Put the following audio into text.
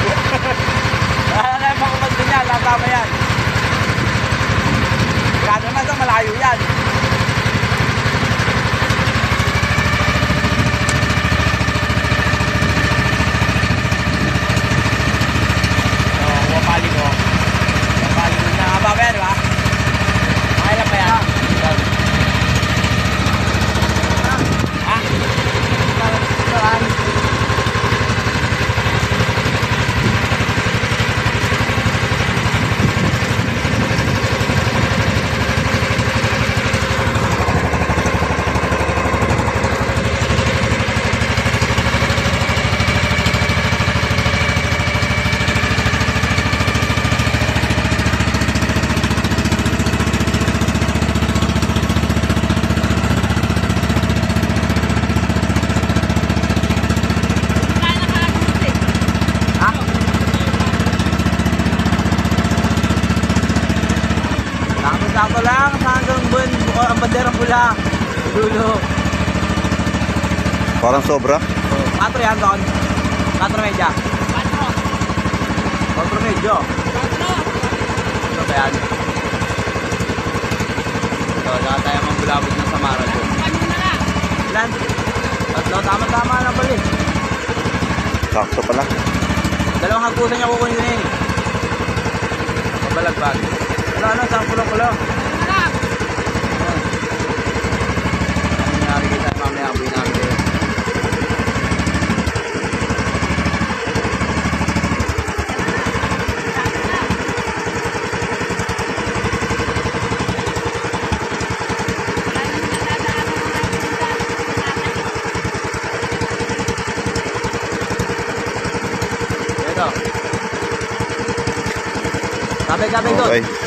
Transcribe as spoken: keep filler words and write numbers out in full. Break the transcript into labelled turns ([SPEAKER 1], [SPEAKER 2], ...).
[SPEAKER 1] Wala na yung makumag din yan, tama yan. Kaya naman ito, malayo yan. Wapali ko. Wapali ko na. Haba ba yan, di ba? Okay lang ba yan? Ha? Saan? Sakto lang hanggang bun, ang banderang pula. Dulo.
[SPEAKER 2] Parang sobra.
[SPEAKER 1] Oh, patro yan doon. Patro medya. Patro. Patro medyo. Patro. Ito ba yan? Ito, saka tayo mambulabog na sa Marathon. Ano na lang? Ilan? Tatlo, tama-tama lang balik.
[SPEAKER 2] Sakto pala.
[SPEAKER 1] Dalawang hagpusan niya kukunin ko na yun. Pabalagbag. Wala na, saan kulong-kulong? Ano nangyari kita mamaya, abuin namin kayo. Ito. Kabay-kabay doon.
[SPEAKER 2] Okay.